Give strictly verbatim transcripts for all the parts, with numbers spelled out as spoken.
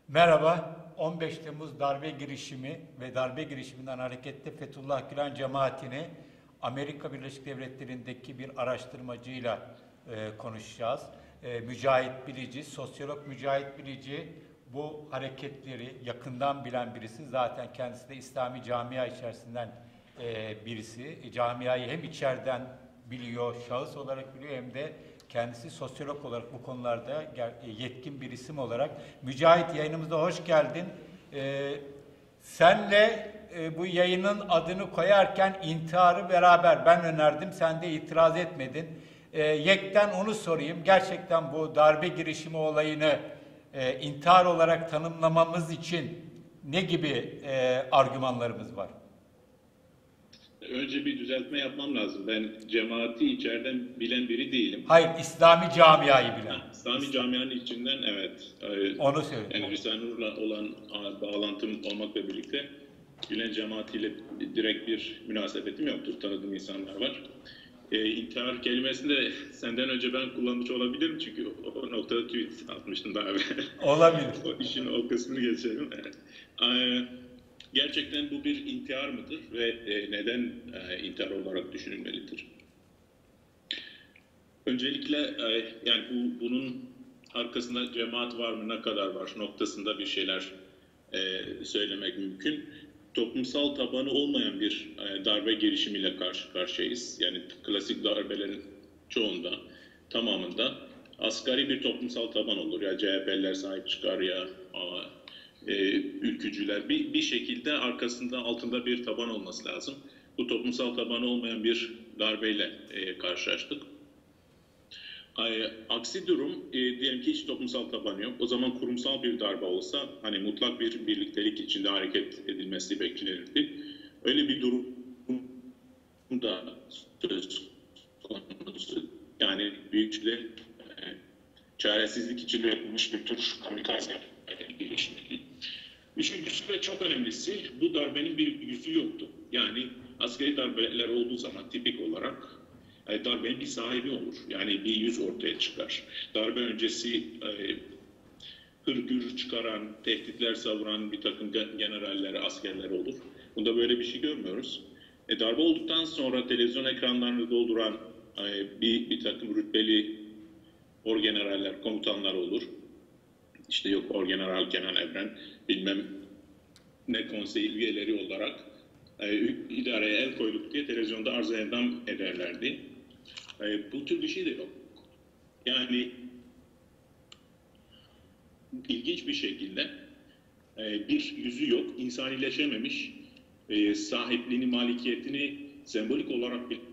Merhaba, on beş Temmuz darbe girişimi ve darbe girişiminden hareketle Fethullah Gülen cemaatini Amerika Birleşik Devletleri'ndeki bir araştırmacıyla e, konuşacağız. E, Mücahit Bilici, sosyolog Mücahit Bilici bu hareketleri yakından bilen birisi. Zaten kendisi de İslami camia içerisinden e, birisi. E, camiayı hem içeriden biliyor, şahıs olarak biliyor hem de kendisi sosyolog olarak bu konularda yetkin bir isim olarak. Mücahit, yayınımıza hoş geldin. Ee, senle e, bu yayının adını koyarken intiharı beraber ben önerdim, sen de itiraz etmedin. Ee, yekten onu sorayım, gerçekten bu darbe girişimi olayını e, intihar olarak tanımlamamız için ne gibi e, argümanlarımız var? Önce bir düzeltme yapmam lazım. Ben cemaati içeriden bilen biri değilim. Hayır, İslami camiayı bilen. Ha, İslami camianın içinden evet. Onu söyleyeyim. Yani Risale-i Nur'la olan bağlantım olmakla birlikte Gülen cemaatiyle direkt bir münasebetim yoktur. Tanıdığım insanlar var. E, intihar kelimesini de senden önce ben kullanmış olabilirim. Çünkü o, o noktada tweet atmıştım daha evvel. Olabilir. O işin o kısmını geçelim. Evet. E, Gerçekten bu bir intihar mıdır ve e, neden e, intihar olarak düşünülmelidir? Öncelikle e, yani bu, bunun arkasında cemaat var mı, ne kadar var noktasında bir şeyler e, söylemek mümkün. Toplumsal tabanı olmayan bir e, darbe girişimiyle karşı karşıyayız. Yani klasik darbelerin çoğunda, tamamında asgari bir toplumsal taban olur. Ya C H P'liler sahip çıkar ya a, E, ülkücüler bir, bir şekilde arkasında altında bir taban olması lazım. Bu toplumsal tabanı olmayan bir darbeyle e, karşılaştık. E, aksi durum e, diyelim ki hiç toplumsal tabanı yok. O zaman kurumsal bir darbe olsa hani mutlak bir birliktelik içinde hareket edilmesi beklenirdi. Öyle bir durum da söz konusu. Yani büyükçüler e, çaresizlik içinde yapılmış bir tür kamikaze girişimiydi. Üçüncüsü ve çok önemlisi bu darbenin bir yüzü yoktu. Yani askeri darbeler olduğu zaman tipik olarak e, darbenin bir sahibi olur. Yani bir yüz ortaya çıkar. Darbe öncesi e, hırgür çıkaran, tehditler savuran bir takım generaller, askerler olur. Bunda böyle bir şey görmüyoruz. E, darbe olduktan sonra televizyon ekranlarını dolduran e, bir, bir takım rütbeli orgeneraller, komutanlar olur. İşte yok Orgeneral Kenan Evren, bilmem ne konseyi üyeleri olarak e, idareye el koyduk diye televizyonda arz endam ederlerdi. E, bu tür bir şey de yok. Yani ilginç bir şekilde e, bir yüzü yok, insanileşememiş, e, sahipliğini, malikiyetini sembolik olarak bir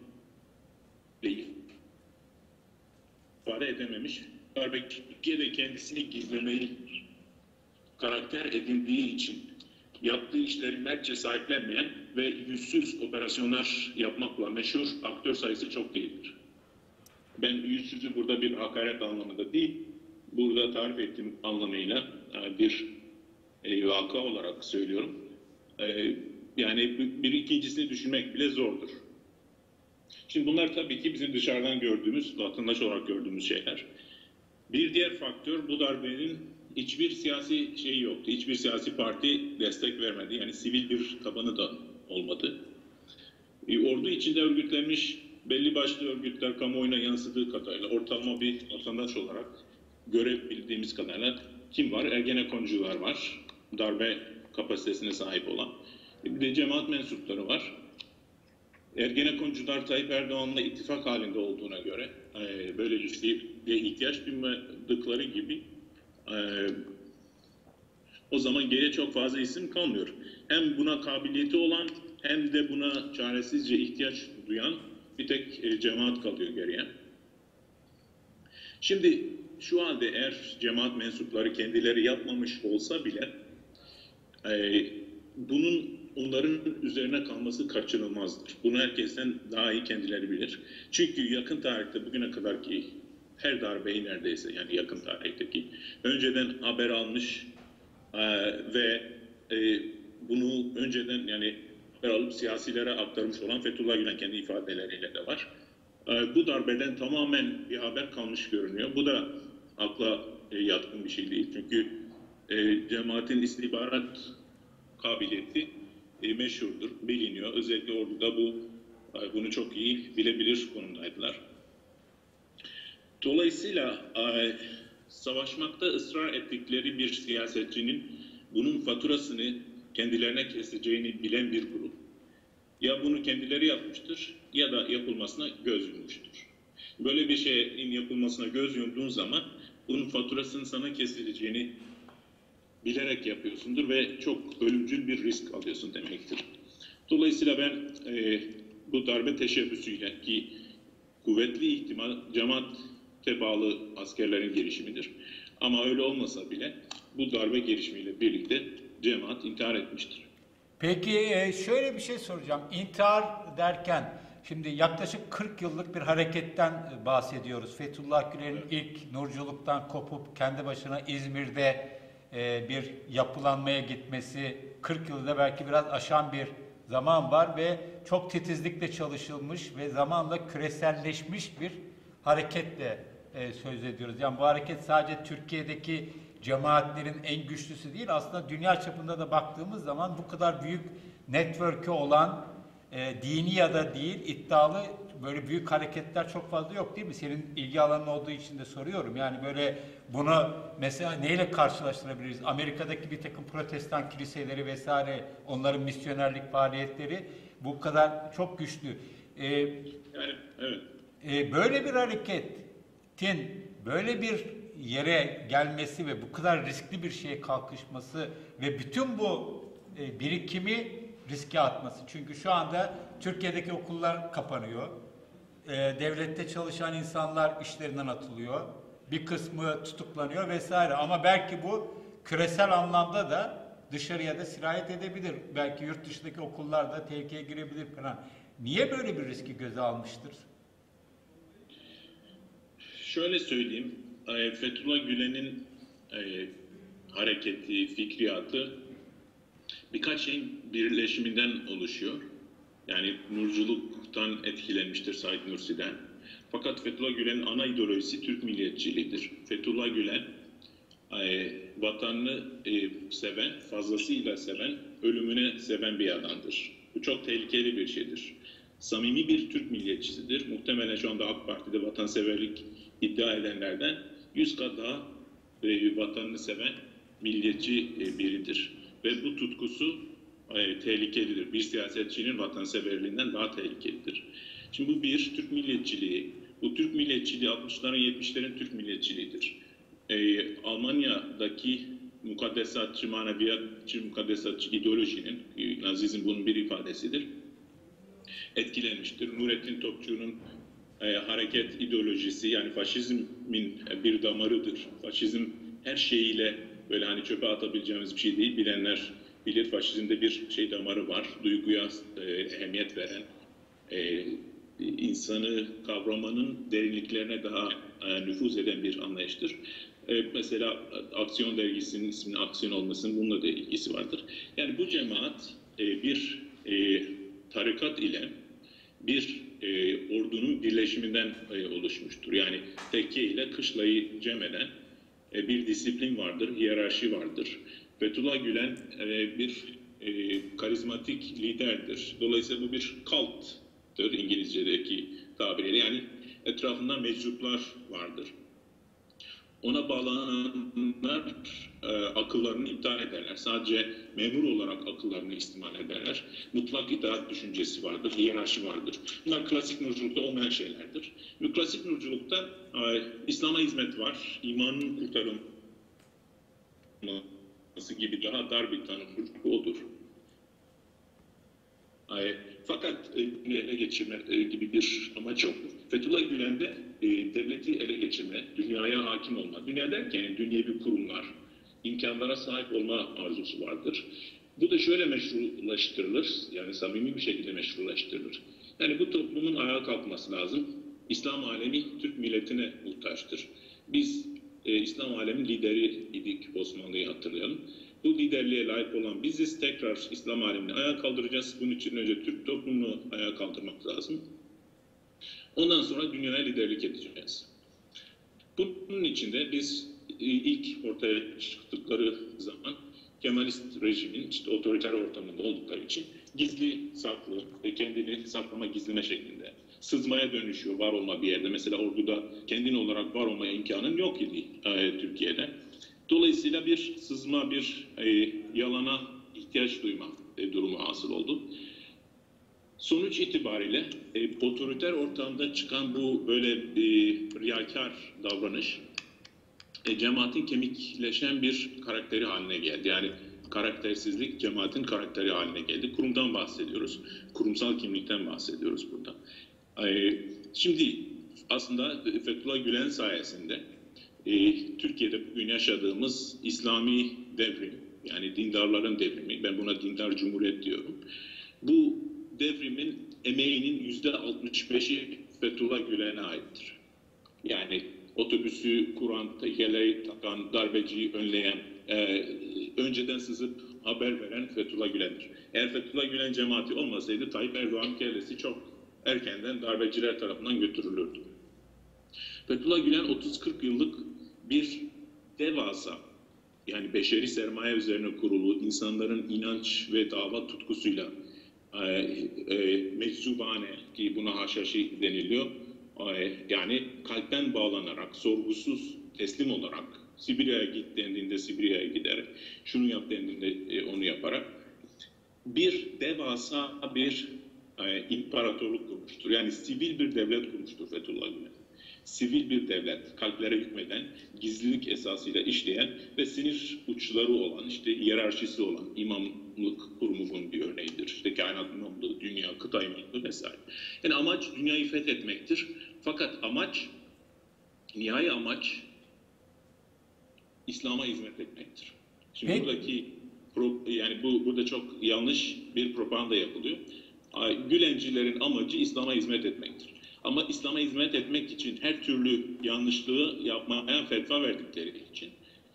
ifade edememiş. Darbe Türkiye'de kendisini gizlemeyi karakter edindiği için yaptığı işleri mertçe sahiplenmeyen ve yüzsüz operasyonlar yapmakla meşhur aktör sayısı çok değildir. Ben yüzsüzü burada bir hakaret anlamında değil, burada tarif ettiğim anlamıyla bir e, vaka olarak söylüyorum. E, yani bir ikincisini düşünmek bile zordur. Şimdi bunlar tabii ki bizim dışarıdan gördüğümüz, vatandaş olarak gördüğümüz şeyler. Bir diğer faktör, bu darbenin hiçbir siyasi şeyi yoktu. Hiçbir siyasi parti destek vermedi. Yani sivil bir tabanı da olmadı. E, ordu içinde örgütlenmiş belli başlı örgütler kamuoyuna yansıdığı kadarıyla ortalama bir vatandaş olarak görebildiğimiz kadarıyla kim var? Ergenekoncular var. Darbe kapasitesine sahip olan. Bir de cemaat mensupları var. Ergenekoncular Tayyip Erdoğan'la ittifak halinde olduğuna göre e, böyle bir şeye ihtiyaç duymadıkları gibi e, o zaman geriye çok fazla isim kalmıyor. Hem buna kabiliyeti olan hem de buna çaresizce ihtiyaç duyan bir tek e, cemaat kalıyor geriye. Şimdi şu halde eğer cemaat mensupları kendileri yapmamış olsa bile e, bunun onların üzerine kalması kaçınılmazdır. Bunu herkesten daha iyi kendileri bilir. Çünkü yakın tarihte bugüne kadarki her darbeyi neredeyse yani yakın tarihteki önceden haber almış e, ve e, bunu önceden yani haber alıp siyasilere aktarmış olan Fethullah Gülen kendi ifadeleriyle de var. E, bu darbeden tamamen bir haber kalmış görünüyor. Bu da akla e, yatkın bir şey değil. Çünkü E, cemaatin istihbarat kabiliyeti e, meşhurdur, biliniyor. Özellikle orduda bu bunu çok iyi bilebilir konumdaydılar. Dolayısıyla e, savaşmakta ısrar ettikleri bir siyasetçinin bunun faturasını kendilerine keseceğini bilen bir grup ya bunu kendileri yapmıştır ya da yapılmasına göz yummuştur. Böyle bir şeyin yapılmasına göz yumduğun zaman bunun faturasının sana kesileceğini bilerek yapıyorsundur ve çok ölümcül bir risk alıyorsun demektir. Dolayısıyla ben e, bu darbe teşebbüsüyle ki kuvvetli ihtimal cemaate bağlı askerlerin girişimidir. Ama öyle olmasa bile bu darbe girişimiyle birlikte cemaat intihar etmiştir. Peki şöyle bir şey soracağım. İntihar derken şimdi yaklaşık kırk yıllık bir hareketten bahsediyoruz. Fethullah Gülen'in ilk nurculuktan kopup kendi başına İzmir'de bir yapılanmaya gitmesi, kırk yılda belki biraz aşan bir zaman var ve çok titizlikle çalışılmış ve zamanla küreselleşmiş bir hareketle söz ediyoruz. Yani bu hareket sadece Türkiye'deki cemaatlerin en güçlüsü değil, aslında dünya çapında da baktığımız zaman bu kadar büyük network'ü olan e, dini ya da değil iddialı böyle büyük hareketler çok fazla yok değil mi? Senin ilgi alanın olduğu için de soruyorum. Yani böyle bunu mesela neyle karşılaştırabiliriz? Amerika'daki bir takım protestan kiliseleri vesaire, onların misyonerlik faaliyetleri bu kadar çok güçlü. E, yani, evet. e, böyle bir hareketin böyle bir yere gelmesi ve bu kadar riskli bir şeye kalkışması ve bütün bu e, birikimi riske atması. Çünkü şu anda Türkiye'deki okullar kapanıyor. E, devlette çalışan insanlar işlerinden atılıyor. Bir kısmı tutuklanıyor vesaire. Ama belki bu küresel anlamda da dışarıya da sirayet edebilir. Belki yurt dışındaki okullar da tehlikeye girebilir falan. Niye böyle bir riski göze almıştır? Şöyle söyleyeyim. Fethullah Gülen'in e, hareketi, fikriyatı birkaç şeyin birleşiminden oluşuyor. Yani nurculuktan etkilenmiştir Said Nursi'den. Fakat Fethullah Gülen'in ana ideolojisi Türk milliyetçiliğidir. Fethullah Gülen e, vatanını e, seven, fazlasıyla seven, ölümüne seven bir adamdır. Bu çok tehlikeli bir şeydir. Samimi bir Türk milliyetçisidir. Muhtemelen şu anda AK Parti'de vatanseverlik iddia edenlerden yüz kat daha e, vatanını seven milliyetçi e, biridir. Ve bu tutkusu e, tehlikelidir. Bir siyasetçinin vatanseverliğinden daha tehlikelidir. Şimdi bu bir Türk milliyetçiliği. Bu Türk milliyetçiliği altmışların yetmişlerin Türk milliyetçiliğidir. E, Almanya'daki mukaddesatçı, maneviyatçı, mukaddesatçı ideolojinin, e, Nazizm bunun bir ifadesidir, etkilenmiştir. Nurettin Topçu'nun e, hareket ideolojisi, yani faşizmin bir damarıdır. Faşizm her şeyiyle böyle hani çöpe atabileceğimiz bir şey değil. Bilenler bilir, faşizmde bir şey damarı var. Duyguya e, ehemmiyet veren, e, insanı kavramanın derinliklerine daha e, nüfuz eden bir anlayıştır. E, mesela Aksiyon dergisinin isminin Aksiyon olmasının bununla da ilgisi vardır. Yani bu cemaat e, bir e, tarikat ile bir e, ordunun birleşiminden e, oluşmuştur. Yani tekke ile kışlayı cem eden e, bir disiplin vardır, hiyerarşi vardır. Fethullah Gülen e, bir e, karizmatik liderdir. Dolayısıyla bu bir cult'tır İngilizce'deki tabiriyle. Yani etrafında meczuplar vardır. Ona bağlananlar e, akıllarını iptal ederler. Sadece memur olarak akıllarını istimal ederler. Mutlak itaat düşüncesi vardır, hiyerarşi vardır. Bunlar klasik nurculukta olmayan şeylerdir. Ve klasik nurculukta e, İslam'a hizmet var, imanın kurtarılması gibi daha dar bir tanım odur. E, fakat e, ele geçirme e, gibi bir amaç yoktur. Fethullah Gülen'de e, devleti ele geçirme, dünyaya hakim olma, dünya derken dünyevi kurumlar, imkanlara sahip olma arzusu vardır. Bu da şöyle meşrulaştırılır, yani samimi bir şekilde meşrulaştırılır. Yani bu toplumun ayağa kalkması lazım. İslam alemi Türk milletine muhtaçtır. Biz e, İslam alemin lideri idik, Osmanlı'yı hatırlayalım. Bu liderliğe layık olan biziz. Tekrar İslam alemini ayağa kaldıracağız. Bunun için önce Türk toplumunu ayağa kaldırmak lazım. Ondan sonra dünyaya liderlik edeceğiz. Bunun için de biz ilk ortaya çıktıkları zaman Kemalist rejimin işte otoriter ortamında oldukları için gizli saklı ve kendini saklama gizleme şeklinde sızmaya dönüşüyor var olma bir yerde. Mesela orduda kendin olarak var olma imkanın yok idi e, Türkiye'de. Dolayısıyla bir sızma, bir e, yalana ihtiyaç duyma e, durumu hasıl oldu. Sonuç itibariyle e, otoriter ortamda çıkan bu böyle e, riyakar davranış e, cemaatin kemikleşen bir karakteri haline geldi. Yani karaktersizlik cemaatin karakteri haline geldi. Kurumdan bahsediyoruz. Kurumsal kimlikten bahsediyoruz burada. E, şimdi aslında Fethullah Gülen sayesinde e, Türkiye'de bugün yaşadığımız İslami devrim, yani dindarların devrimi, ben buna dindar cumhuriyet diyorum. Bu devrimin emeğinin yüzde altmış beşi Fethullah Gülen'e aittir. Yani otobüsü kuran, tekerleği takan, darbeciyi önleyen, e, önceden sızıp haber veren Fethullah Gülen'dir. Eğer Fethullah Gülen cemaati olmasaydı Tayyip Erdoğan kellesi çok erkenden darbeciler tarafından götürülürdü. Fethullah Gülen otuz kırk yıllık bir devasa, yani beşeri sermaye üzerine kurulu, insanların inanç ve dava tutkusuyla e, e, meczubane, ki buna haşhaşi deniliyor, e, yani kalpten bağlanarak, sorgusuz, teslim olarak, Sibirya'ya git dendiğinde Sibirya'ya giderek, şunu yap dendiğinde e, onu yaparak bir devasa bir e, imparatorluk kurmuştur. Yani sivil bir devlet kurmuştur Fethullah Gülen. Sivil bir devlet, kalplere hükmeden, gizlilik esasıyla işleyen ve sinir uçları olan, işte hiyerarşisi olan imamlık kurumu bunun bir örneğidir. İşte kainat imamlığı, dünya, kıta imamlığı vesaire. Yani amaç dünyayı fethetmektir. Fakat amaç, nihai amaç İslam'a hizmet etmektir. Şimdi Peki. buradaki, yani bu burada çok yanlış bir propaganda yapılıyor. Gülencilerin amacı İslam'a hizmet etmektir. Ama İslam'a hizmet etmek için her türlü yanlışlığı yapmaya fetva verdikleri için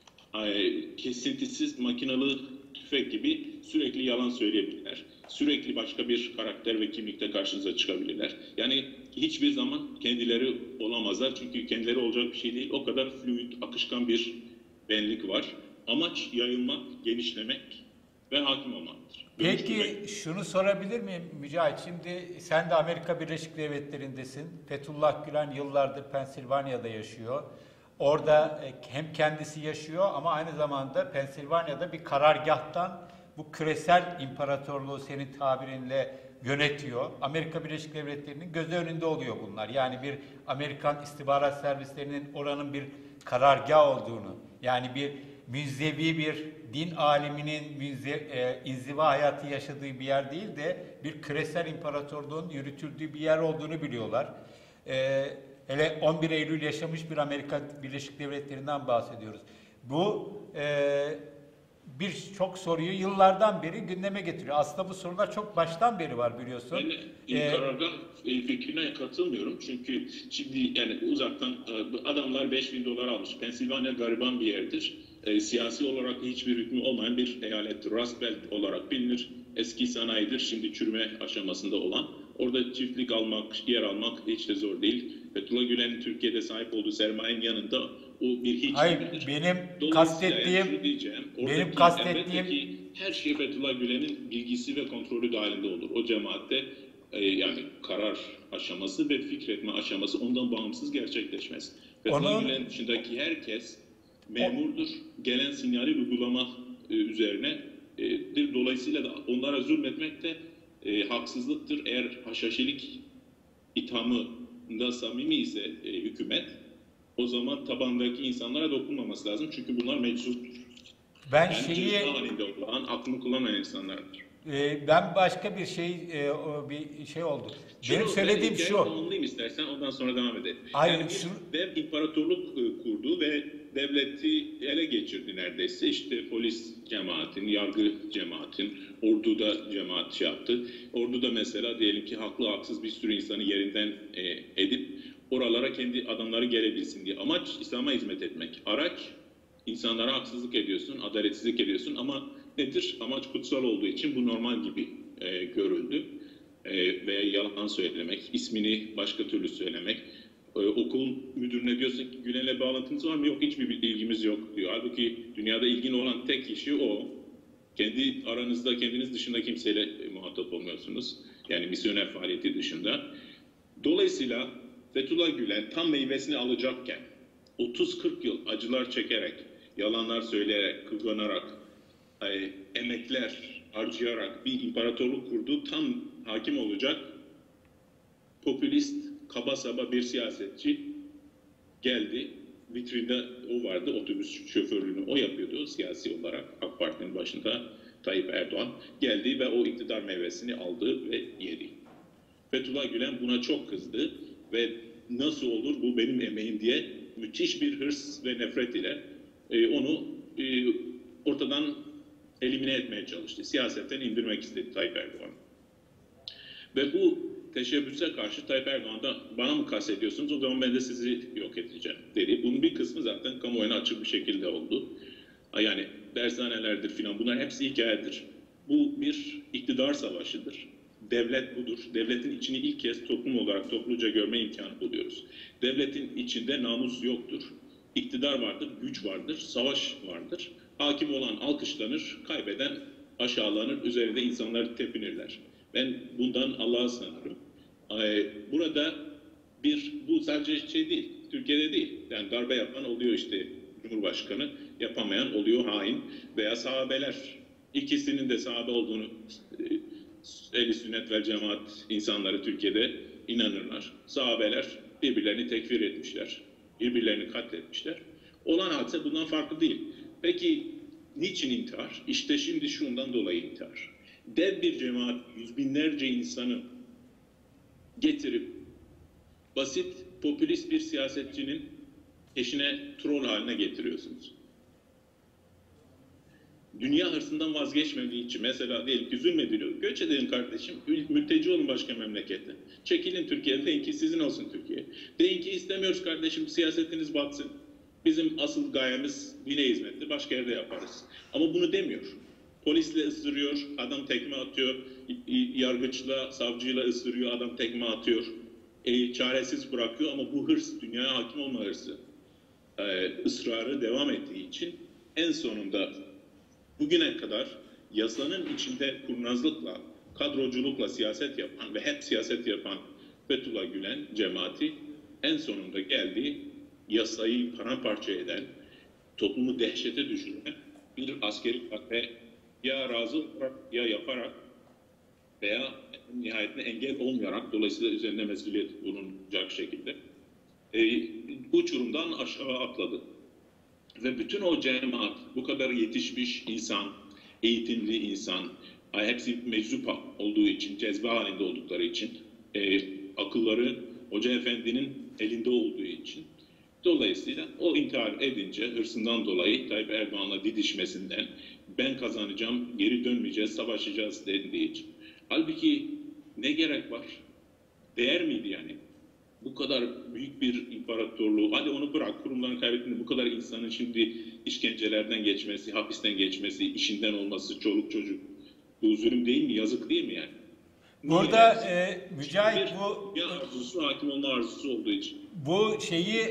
kesintisiz makinalı tüfek gibi sürekli yalan söyleyebilirler. Sürekli başka bir karakter ve kimlikte karşınıza çıkabilirler. Yani hiçbir zaman kendileri olamazlar. Çünkü kendileri olacak bir şey değil. O kadar fluid, akışkan bir benlik var. Amaç yayılmak, genişlemek ve hakim olmaktır. Peki şunu sorabilir miyim Mücahit? Şimdi sen de Amerika Birleşik Devletleri'ndesin. Fethullah Gülen yıllardır Pensilvanya'da yaşıyor. Orada hem kendisi yaşıyor ama aynı zamanda Pensilvanya'da bir karargahtan bu küresel imparatorluğu senin tabirinle yönetiyor. Amerika Birleşik Devletleri'nin göz önünde oluyor bunlar. Yani bir Amerikan istihbarat servislerinin oranın bir karargah olduğunu, yani bir münzevi bir din aliminin münze, e, inziva hayatı yaşadığı bir yer değil de bir küresel imparatorluğun yürütüldüğü bir yer olduğunu biliyorlar. E, hele on bir Eylül yaşamış bir Amerika Birleşik Devletleri'nden bahsediyoruz. Bu e, birçok soruyu yıllardan beri gündeme getiriyor. Aslında bu sorular çok baştan beri var biliyorsun. Ben ee, karargah fikrine katılmıyorum. Çünkü şimdi yani uzaktan adamlar beş bin dolar almış. Pensilvanya gariban bir yerdir. E, siyasi olarak hiçbir hükmü olmayan bir eyalettir. Rust Belt olarak bilinir. Eski sanayidir. Şimdi çürüme aşamasında olan. Orada çiftlik almak, yer almak hiç de zor değil. Fethullah Gülen'in Türkiye'de sahip olduğu sermayenin yanında o bir hiç Hayır, değildir. benim kastettiğim diyeceğim, benim kastettiğim her şey Fethullah Gülen'in bilgisi ve kontrolü dahilinde olur. O cemaatte e, yani karar aşaması ve fikretme aşaması ondan bağımsız gerçekleşmez. Fethullah Onun... Gülen dışındaki herkes memurdur. Gelen sinyali uygulama e, üzerine e, dolayısıyla da onlara zulmetmek de e, haksızlıktır. Eğer haşhaşilik ithamında samimi ise e, hükümet, o zaman tabandaki insanlara dokunmaması lazım. Çünkü bunlar meczuptur. Ben yani şeyi halinde olan, aklını kullanan insanlardır. E, ben başka bir şey e, o bir şey oldu. Şunu, Benim söylediğim ben şu. Tamamlayayım istersen, ondan sonra devam edelim. Hayır, yani şu... dev imparatorluk e, kurdu ve devleti ele geçirdi neredeyse. İşte polis cemaatin, yargı cemaatin, orduda cemaat şey yaptı. Orduda mesela diyelim ki haklı haksız bir sürü insanı yerinden e, edip oralara kendi adamları gelebilsin diye. Amaç İslam'a hizmet etmek. Araç, insanlara haksızlık ediyorsun, adaletsizlik ediyorsun ama nedir? Amaç kutsal olduğu için bu normal gibi e, görüldü. E, veya yalan söylemek, ismini başka türlü söylemek, Ee, okul müdürüne diyorsun ki Gülen'le bağlantınız var mı? Yok, hiçbir ilgimiz yok diyor. Halbuki dünyada ilgin olan tek kişi o. Kendi aranızda, kendiniz dışında kimseyle muhatap olmuyorsunuz. Yani misyoner faaliyeti dışında. Dolayısıyla Fethullah Gülen tam meyvesini alacakken otuz kırk yıl acılar çekerek, yalanlar söyleyerek, kıvranarak, e, emekler harcayarak bir imparatorluk kurdu. Tam hakim olacak popülist, kaba saba bir siyasetçi geldi. Vitrinde o vardı, otobüs şoförlüğünü o yapıyordu siyasi olarak. AK Parti'nin başında Tayyip Erdoğan geldi ve o iktidar meyvesini aldı ve yedi. Fethullah Gülen buna çok kızdı ve nasıl olur bu benim emeğim diye müthiş bir hırs ve nefret ile e, onu e, ortadan elimine etmeye çalıştı. Siyasetten indirmek istedi Tayyip Erdoğan. Ve bu teşebbüse karşı Tayyip Erdoğan da bana mı kastediyorsunuz, o zaman ben de sizi yok edeceğim dedi. Bunun bir kısmı zaten kamuoyuna açık bir şekilde oldu. Yani dershanelerdir filan, bunlar hepsi hikayedir. Bu bir iktidar savaşıdır. Devlet budur. Devletin içini ilk kez toplum olarak topluca görme imkanı buluyoruz. Devletin içinde namus yoktur. İktidar vardır, güç vardır, savaş vardır. Hakim olan alkışlanır, kaybeden aşağılanır, üzerinde insanlar tepinirler. Ben bundan Allah'a sığınırım. Burada bir, bu sadece şey değil, Türkiye'de değil. Yani darbe yapan oluyor işte, Cumhurbaşkanı, yapamayan oluyor hain veya sahabeler. İkisinin de sahabe olduğunu ehl-i sünnet vel cemaat insanları Türkiye'de inanırlar. Sahabeler birbirlerini tekfir etmişler, birbirlerini katletmişler. Olan hadise bundan farklı değil. Peki niçin intihar? İşte şimdi şundan dolayı intihar. Dev bir cemaat, yüz binlerce insanı getirip basit, popülist bir siyasetçinin eşine troll haline getiriyorsunuz. Dünya hırsından vazgeçmediği için, mesela diyelim ki zulmediliyor, göç edin kardeşim, mülteci olun başka memlekette. Çekilin Türkiye'de, deyin ki sizin olsun Türkiye. Deyin ki istemiyoruz kardeşim, siyasetiniz batsın. Bizim asıl gayemiz dine hizmettir, başka yerde yaparız. Ama bunu demiyor. Polisle ısırıyor, adam tekme atıyor, yargıçla, savcıyla ısırıyor, adam tekme atıyor. E, çaresiz bırakıyor ama bu hırs, dünyaya hakim olma hırsı, e, ısrarı devam ettiği için en sonunda bugüne kadar yasanın içinde kurnazlıkla, kadroculukla siyaset yapan ve hep siyaset yapan Fethullah Gülen cemaati en sonunda geldi, yasayı paramparça eden, toplumu dehşete düşüren bir askeri darbe ya razı olarak ya yaparak veya nihayetinde engel olmayarak, dolayısıyla üzerine mesuliyet bulunacak şekilde e, uçurumdan aşağı atladı. Ve bütün o cemaat, bu kadar yetişmiş insan, eğitimli insan, hepsi meczup olduğu için, cezbe halinde oldukları için, e, akılları Hoca Efendi'nin elinde olduğu için, dolayısıyla o intihar edince, hırsından dolayı Tayyip Erdoğan'la didişmesinden, ben kazanacağım, geri dönmeyeceğiz, savaşacağız dediği için. Halbuki ne gerek var? Değer miydi yani? Bu kadar büyük bir imparatorluğu, hadi onu bırak, kurumların kaybettiğinde bu kadar insanın şimdi işkencelerden geçmesi, hapisten geçmesi, işinden olması, çoluk çocuk, bu zulüm değil mi? Yazık değil mi yani? Burada e, Mücahit bir, bu... Bir arzusu, hakim olma arzusu olduğu için. Bu şeyi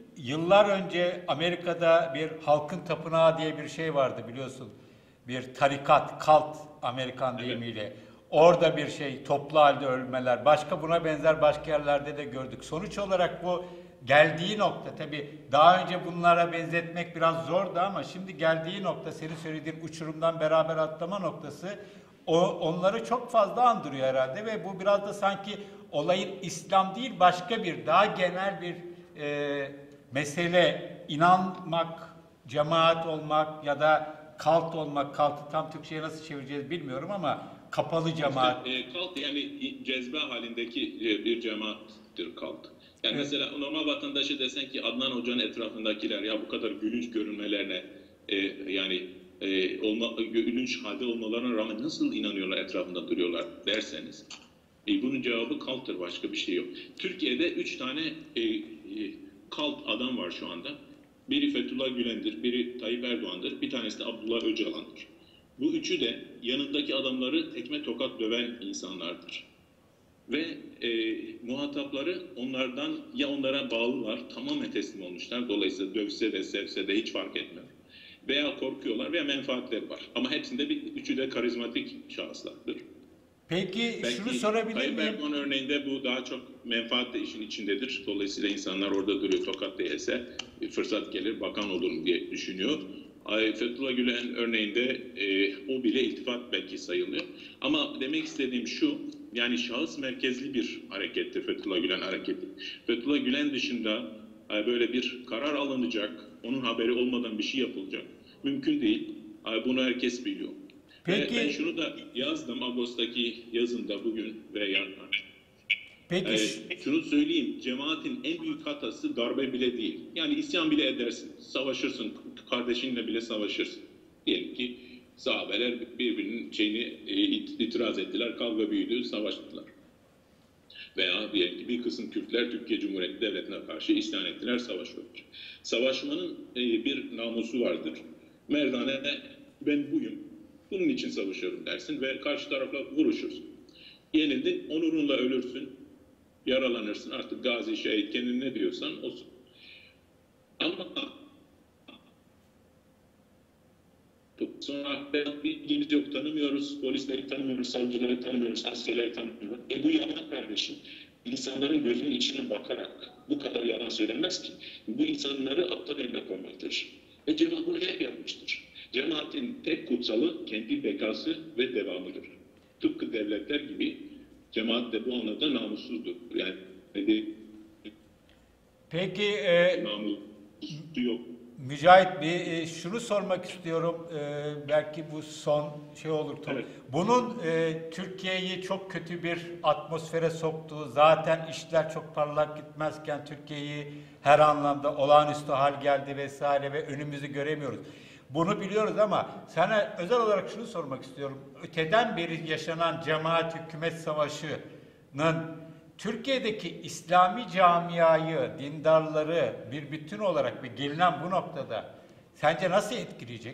yıllar önce Amerika'da bir halkın tapınağı diye bir şey vardı biliyorsun. Bir tarikat, kalt Amerikan deyimiyle. Evet. Orada bir şey, toplu halde ölmeler, başka buna benzer başka yerlerde de gördük. Sonuç olarak bu geldiği nokta, tabii daha önce bunlara benzetmek biraz zordu ama şimdi geldiği nokta, senin söylediğin uçurumdan beraber atlama noktası, o, onları çok fazla andırıyor herhalde ve bu biraz da sanki olayın İslam değil başka bir, daha genel bir e, mesele, inanmak, cemaat olmak ya da kalt olmak, kaltı tam Türkçe'ye nasıl çevireceğiz bilmiyorum ama kapalı cemaat. İşte, e, kalt yani cezbe halindeki e, bir cemaattir kalt. Yani evet. Mesela normal vatandaşı desen ki Adnan Hoca'nın etrafındakiler ya bu kadar gülünç görünmelerine e, yani e, olma, gülünç halde olmalarına rağmen nasıl inanıyorlar, etrafında duruyorlar derseniz e, bunun cevabı kalttır, başka bir şey yok. Türkiye'de üç tane e, e, kalt adam var şu anda. Biri Fethullah Gülen'dir, biri Tayyip Erdoğan'dır, bir tanesi de Abdullah Öcalan'dır. Bu üçü de yanındaki adamları tekme tokat döven insanlardır. Ve e, muhatapları onlardan ya onlara bağlılar, tamamen teslim olmuşlar. Dolayısıyla dövse de sevse de hiç fark etmiyor. Veya korkuyorlar veya menfaatleri var. Ama hepsinde bir, üçü de karizmatik şahıslardır. Peki Belki şunu sorabilir Tayyip miyim? Erdoğan örneğinde bu daha çok menfaat de işin içindedir. Dolayısıyla insanlar orada duruyor, tokat değilse fırsat gelir, bakan olurum diye düşünüyor. Fethullah Gülen örneğinde e, o bile iltifat belki sayılıyor. Ama demek istediğim şu, yani şahıs merkezli bir harekettir Fethullah Gülen hareketi. Fethullah Gülen dışında e, böyle bir karar alınacak, onun haberi olmadan bir şey yapılacak. Mümkün değil. E, bunu herkes biliyor. Peki, Ve ben şunu da yazdım Ağustos'taki yazımda bugün ve yarın. Peki, Ee, şunu söyleyeyim, cemaatin en büyük hatası darbe bile değil. Yani isyan bile edersin, savaşırsın, kardeşinle bile savaşırsın. Diyelim ki sahabeler birbirinin şeyini e, itiraz ettiler, kavga büyüdü, savaştılar. Veya diyelim ki bir kısım Kürtler Türkiye Cumhuriyeti Devleti'ne karşı isyan ettiler, savaşıyorlar. Savaşmanın e, bir namusu vardır. Merdane ben buyum, bunun için savaşıyorum dersin ve karşı tarafla vuruşursun. Yenildin, onurunla ölürsün. Yaralanırsın, artık gazi, şehit, kendin ne diyorsan olsun. Ama sonra bilgimiz yok, tanımıyoruz, polisleri tanımıyoruz, savcıları tanımıyoruz, askerleri tanımıyoruz. E bu yalan kardeşim. İnsanların gözünün içine bakarak bu kadar yalan söylenmez ki. Bu insanları aptal eline koymaktır. Ve cemaat bunu hep yapmıştır. Cemaatin tek kutsalı kendi bekası ve devamıdır. Tıpkı devletler gibi cemaat de bu anlamda namussuzdur. Yani peki e, namussu yok. Mücahit bir e, şunu sormak istiyorum. E, belki bu son şey olur. Evet. Bunun e, Türkiye'yi çok kötü bir atmosfere soktuğu, zaten işler çok parlak gitmezken Türkiye'yi her anlamda olağanüstü hal geldi vesaire ve önümüzü göremiyoruz. Bunu biliyoruz ama sana özel olarak şunu sormak istiyorum. Öteden beri yaşanan cemaat hükümet savaşının Türkiye'deki İslami camiayı, dindarları bir bütün olarak ve gelinen bu noktada sence nasıl etkileyecek?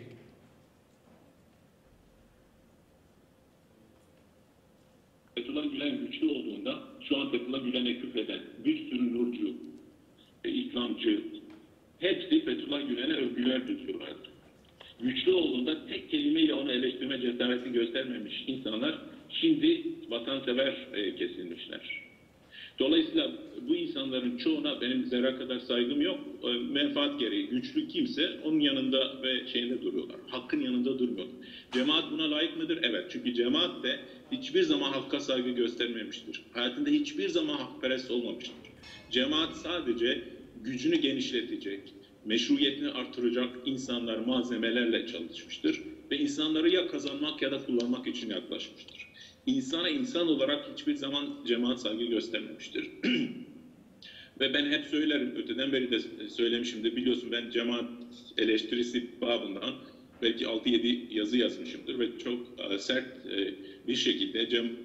Fethullah Gülen güçlü olduğunda şu an Fethullah Gülen'e küfreden bir sürü nurcu, e, İslamcı, hepsi Fethullah Gülen'e övgüler tutuyorlardı. Güçlü olduğunda tek kelimeyle onu eleştirme cesareti göstermemiş insanlar şimdi vatansever e, kesilmişler. Dolayısıyla bu insanların çoğuna benim zerre kadar saygım yok. E, menfaat gereği güçlü kimse onun yanında ve şeyinde duruyorlar. Hakkın yanında durmuyorlar. Cemaat buna layık mıdır? Evet. Çünkü cemaat de hiçbir zaman hakka saygı göstermemiştir. Hayatında hiçbir zaman hakperest olmamıştır. Cemaat sadece gücünü genişletecek, meşruiyetini artıracak insanlar, malzemelerle çalışmıştır. Ve insanları ya kazanmak ya da kullanmak için yaklaşmıştır. İnsana insan olarak hiçbir zaman cemaat saygı göstermemiştir. Ve ben hep söylerim, öteden beri de söylemişimdir. Biliyorsun ben cemaat eleştirisi babından belki altı yedi yazı yazmışımdır ve çok uh, sert uh, bir şekilde cemaat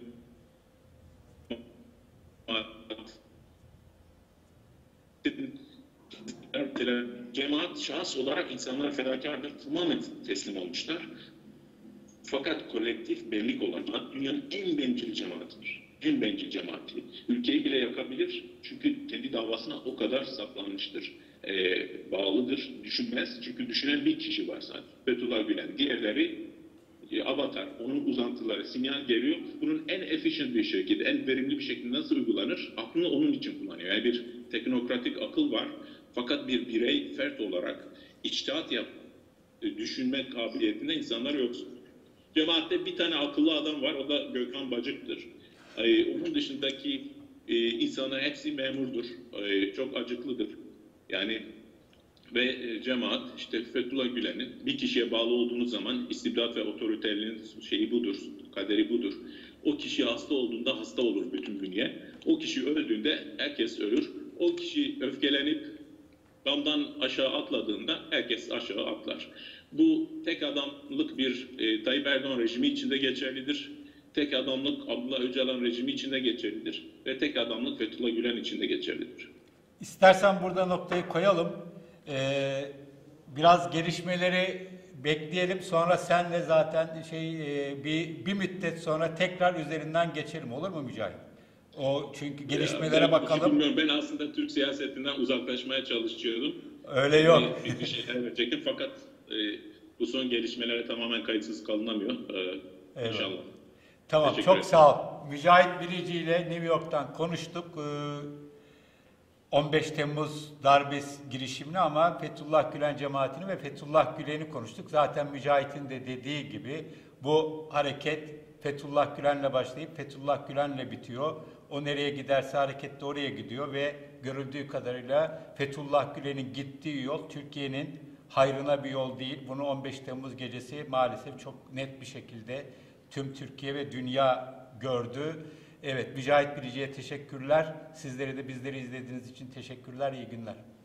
cemaat şahıs olarak insanlar fedakardır, tamamen teslim olmuşlar. Fakat kolektif birlik olan cemaat dünyanın en bencil cemaatidir. En bencil cemaati. Ülkeyi bile yakabilir çünkü kendi davasına o kadar saplanmıştır. Ee, bağlıdır, düşünmez. Çünkü düşünen bir kişi var sadece. Fethullah Gülen. Diğerleri e, avatar, onun uzantıları, sinyal geliyor. Bunun en efficient bir şekilde, en verimli bir şekilde nasıl uygulanır? Aklını onun için kullanıyor. Yani bir teknokratik akıl var. Fakat bir birey, fert olarak içtihat yap, düşünme kabiliyetinde insanlar yoksun. Cemaatte bir tane akıllı adam var, o da Gökhan Bacık'tır. Ee, onun dışındaki e, insanlar hepsi memurdur, ee, çok acıklıdır. Yani ve e, cemaat, işte Fethullah Gülen'in bir kişiye bağlı olduğunuz zaman istibdat ve otoriterliğin şeyi budur, kaderi budur. O kişi hasta olduğunda hasta olur bütün bünye. O kişi öldüğünde herkes ölür. O kişi öfkelenip damdan aşağı atladığında herkes aşağı atlar. Bu tek adamlık bir e, Tayyip Erdoğan rejimi içinde geçerlidir. Tek adamlık Abdullah Öcalan rejimi içinde geçerlidir. Ve tek adamlık Fethullah Gülen içinde geçerlidir. İstersen burada noktayı koyalım. Ee, biraz gelişmeleri bekleyelim. Sonra senle zaten şey e, bir, bir müddet sonra tekrar üzerinden geçelim. Olur mu Mücahit? O çünkü gelişmelere Ya, ben bakalım. Bilmiyorum. Ben aslında Türk siyasetinden uzaklaşmaya çalışıyordum. Öyle yok. Bir, bir şeyler verecektim fakat e, bu son gelişmelere tamamen kayıtsız kalınamıyor. E, Evet. İnşallah. Tamam, Teşekkür çok ederim. sağ ol. Mücahit Bilici ile New York'tan konuştuk. Ee, on beş Temmuz darbe girişimini ama Fethullah Gülen cemaatini ve Fethullah Gülen'i konuştuk. Zaten Mücahit'in de dediği gibi bu hareket Fethullah Gülen'le başlayıp Fethullah Gülen'le bitiyor. O nereye giderse hareket de oraya gidiyor ve görüldüğü kadarıyla Fethullah Gülen'in gittiği yol Türkiye'nin hayrına bir yol değil. Bunu on beş Temmuz gecesi maalesef çok net bir şekilde tüm Türkiye ve dünya gördü. Evet, Mücahit Bilici'ye teşekkürler. Sizlere de bizleri izlediğiniz için teşekkürler. İyi günler.